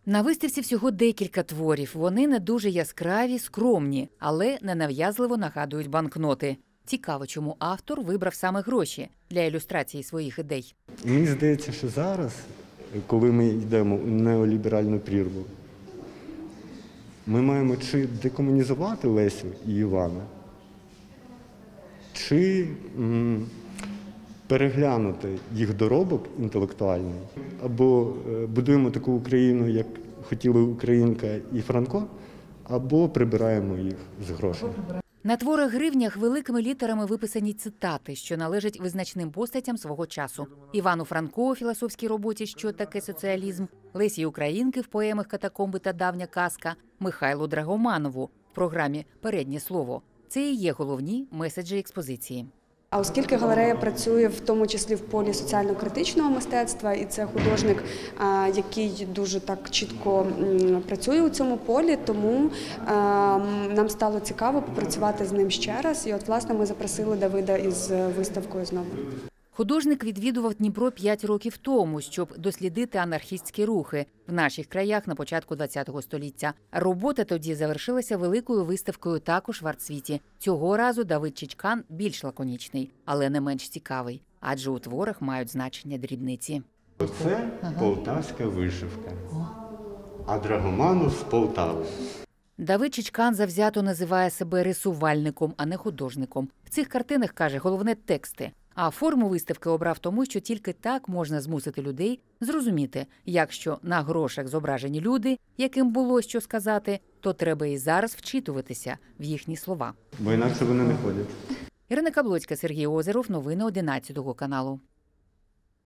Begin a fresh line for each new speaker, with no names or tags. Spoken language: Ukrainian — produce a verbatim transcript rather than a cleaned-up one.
На виставці всього декілька творів. Вони не дуже яскраві, скромні, але ненав'язливо нагадують банкноти. Цікаво, чому автор вибрав саме гроші для ілюстрації своїх ідей.
Мені здається, що зараз, коли ми йдемо у неоліберальну прірву, ми маємо чи декомунізувати Лесю і Івана, чи м, переглянути їх доробок інтелектуальний, або е, будуємо таку Україну, як хотіли Українка і Франко, або прибираємо їх з грошей.
На творах-гривнях великими літерами виписані цитати, що належать визначним постатям свого часу. Івану Франко у філософській роботі «Що таке соціалізм», Лесі Українки в поемах «Катакомби» та «Давня казка», Михайлу Драгоманову в програмі «Переднє слово». Це і є головні меседжі експозиції.
А оскільки галерея працює в тому числі в полі соціально-критичного мистецтва, і це художник, який дуже так чітко працює у цьому полі, тому нам стало цікаво попрацювати з ним ще раз. І от, власне, ми запросили Давида із виставкою знову.
Художник відвідував Дніпро п'ять років тому, щоб дослідити анархістські рухи в наших краях на початку ХХ століття. Робота тоді завершилася великою виставкою також в арт-світі. Цього разу Давид Чичкан більш лаконічний, але не менш цікавий, адже у творах мають значення дрібниці.
Оце полтавська вишивка, а Драгоманов з Полтави.
Давид Чичкан завзято називає себе рисувальником, а не художником. В цих картинах, каже, головне – тексти. А форму виставки обрав тому, що тільки так можна змусити людей зрозуміти, якщо на грошах зображені люди, яким було що сказати, то треба і зараз вчитуватися в їхні слова.
Бо інакше вони не ходять.
Ірина Каблоцька, Сергій Озеров. Новини одинадцятого каналу.